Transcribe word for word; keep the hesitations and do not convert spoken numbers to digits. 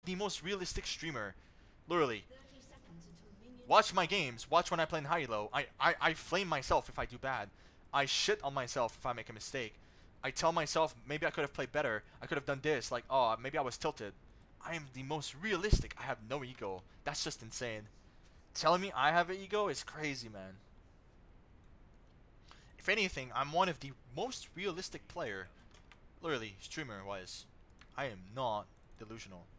the most realistic streamer. Literally. Watch my games. Watch when I play in high-low. I, I, I flame myself if I do bad. I shit on myself if I make a mistake. I tell myself maybe I could have played better. I could have done this. Like, oh, maybe I was tilted. I am the most realistic. I have no ego. That's just insane. Telling me I have an ego is crazy, man. If anything, I'm one of the most realistic player. Literally, streamer-wise. I am not delusional.